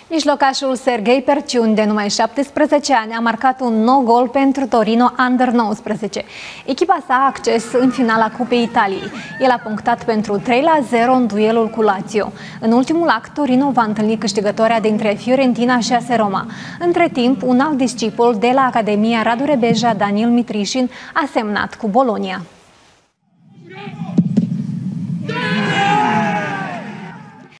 Mijlocașul Serghei Perciun, de numai 17 ani, a marcat un nou gol pentru Torino Under 19. Echipa sa a acces în finala Cupei Italiei. El a punctat pentru 3-0 în duelul cu Lazio. În ultimul act, Torino va întâlni câștigătoarea dintre Fiorentina și AS Roma. Între timp, un alt discipol de la Academia Radu Rebeja, Daniel Mitrișin, a semnat cu Bologna.